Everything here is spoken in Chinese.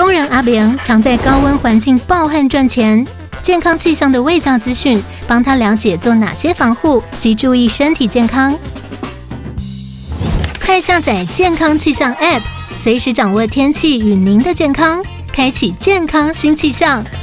工人阿明常在高温环境暴汗赚钱，健康气象的卫教资讯帮他了解做哪些防护及注意身体健康。快下载健康气象 App， 随时掌握天气与您的健康，开启健康新气象。